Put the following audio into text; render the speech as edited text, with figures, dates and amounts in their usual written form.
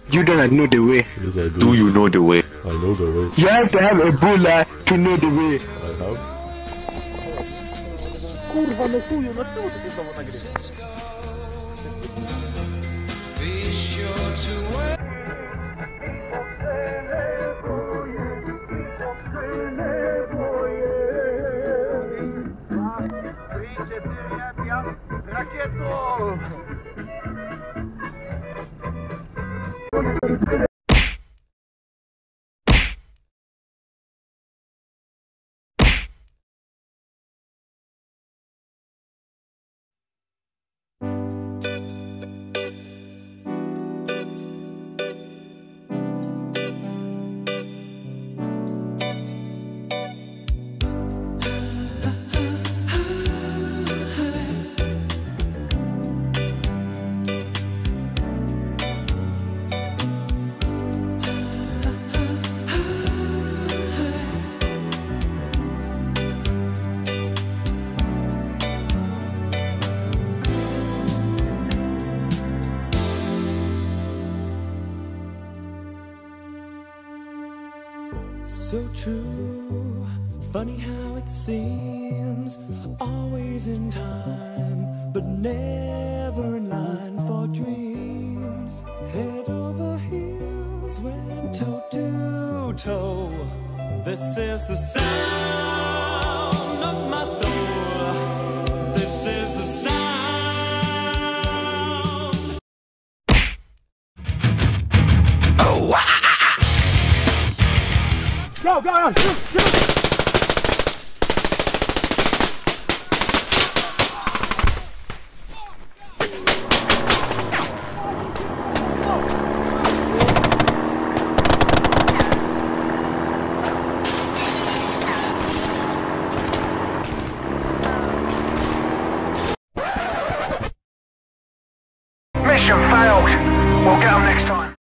You don't know the way. Yes, I do. Do you know the way? I know the way. You have to have Ebola to know the way. I have. Kurwa, no chuju, no czemu ty znowu nagrywasz? Wyjdzie ty jak rakietą! So true, funny how it seems, always in time, but never in line for dreams. Head over heels, went toe to toe. This is the sound of my soul. This is the sound. Go, go, shoot, shoot! Mission failed. We'll get them next time.